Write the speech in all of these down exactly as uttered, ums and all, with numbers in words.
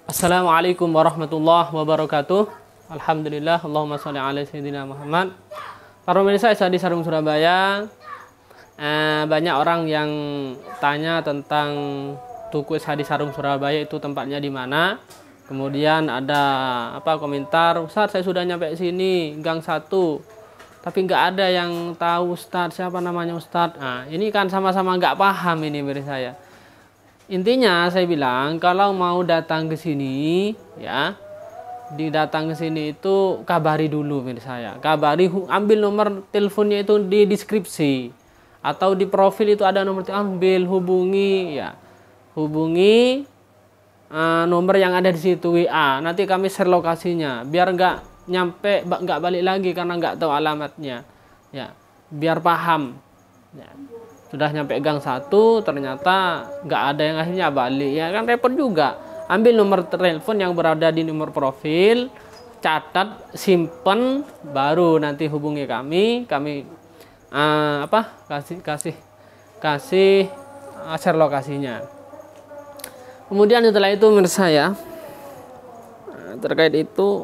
Assalamualaikum warahmatullahi wabarakatuh. Alhamdulillah, Allahumma sholli ala sayyidina Muhammad. Para pemirsa S H di Sarung Surabaya, eh, banyak orang yang tanya tentang Tuku S H di Sarung Surabaya itu tempatnya di mana. Kemudian ada apa komentar, Ustadz saya sudah nyampe sini, gang satu, tapi nggak ada yang tahu Ustadz siapa namanya Ustadz. Nah, ini kan sama-sama nggak paham ini menurut saya. Intinya saya bilang kalau mau datang ke sini ya, didatang ke sini itu kabari dulu menurut saya. Kabari, ambil nomor teleponnya itu di deskripsi atau di profil itu ada nomor, ambil hubungi ya. Hubungi uh, nomor yang ada di situ W A. Nanti kami share lokasinya biar nggak nyampe nggak balik lagi karena nggak tahu alamatnya. Ya, biar paham. Ya. Sudah nyampe gang satu ternyata nggak ada yang akhirnya balik, ya kan repot juga. Ambil nomor telepon yang berada di nomor profil, catat, simpen, baru nanti hubungi kami, kami uh, apa kasih kasih kasih uh, share lokasinya. Kemudian setelah itu menurut saya uh, terkait itu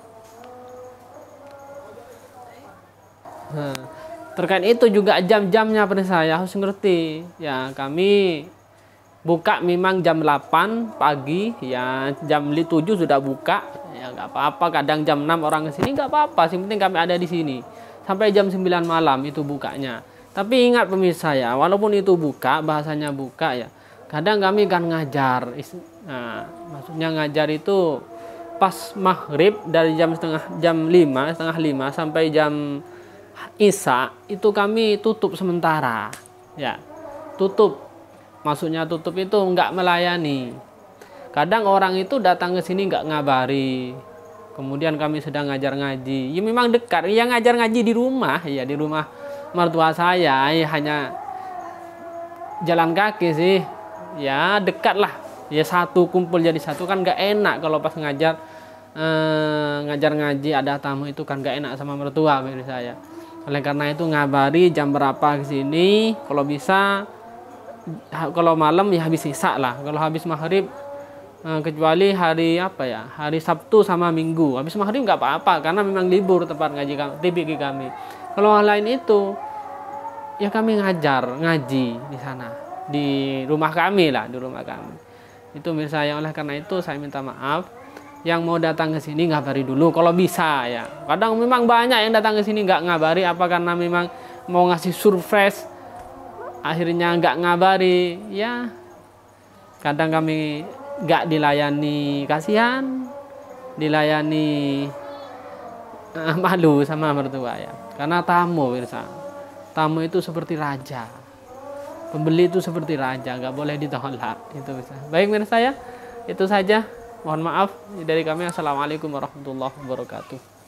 uh, terkait itu juga jam-jamnya pada saya harus ngerti ya. Kami buka memang jam delapan pagi ya, jam tujuh sudah buka ya, nggak apa-apa. Kadang jam enam orang ke sini nggak apa-apa, yang penting kami ada di sini sampai jam sembilan malam itu bukanya. Tapi ingat pemirsa ya, walaupun itu buka, bahasanya buka ya, kadang kami kan ngajar. Nah, maksudnya ngajar itu pas maghrib dari jam setengah jam lima setengah lima sampai jam Isya itu kami tutup sementara ya, tutup maksudnya tutup itu nggak melayani. Kadang orang itu datang ke sini nggak ngabari, kemudian kami sedang ngajar ngaji ya, memang dekat ya, ngajar ngaji di rumah ya, di rumah mertua saya ya, hanya jalan kaki sih ya, dekat lah ya, satu kumpul jadi satu kan nggak enak kalau pas ngajar eh, ngajar ngaji ada tamu itu kan nggak enak sama mertua menurut saya. Oleh karena itu ngabari jam berapa ke sini, kalau bisa kalau malam ya habis sisa lah. Kalau habis maghrib kecuali hari apa ya, hari Sabtu sama Minggu habis maghrib nggak apa-apa karena memang libur tempat ngaji T B G kami. Kalau lain itu ya kami ngajar ngaji di sana, di rumah kami lah, di rumah kami itu misalnya. Oleh karena itu saya minta maaf, yang mau datang ke sini ngabari dulu kalau bisa ya. Kadang memang banyak yang datang ke sini nggak ngabari, apa karena memang mau ngasih surprise akhirnya nggak ngabari ya. Kadang kami nggak dilayani, kasihan dilayani, uh, malu sama mertua ya, karena tamu bisa. Tamu itu seperti raja, pembeli itu seperti raja, nggak boleh ditolak itu bisa. Baik menurut saya itu saja. Mohon maaf dari kami. Assalamualaikum warahmatullahi wabarakatuh.